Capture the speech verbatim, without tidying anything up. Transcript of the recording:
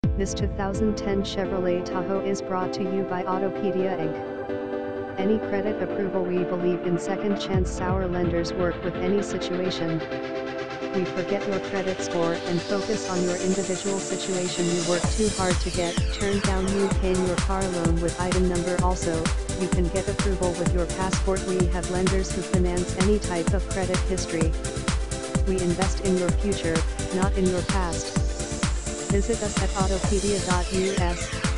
This two thousand ten Chevrolet Tahoe is brought to you by Autopedia Incorporated. Any credit approval. We believe in second chance. Our lenders work with any situation. We forget your credit score and focus on your individual situation. You work too hard to get turned down. You pay your car loan with item number. Also, you can get approval with your passport. We have lenders who finance any type of credit history. We invest in your future, not in your past. Visit us at autopedia dot U S.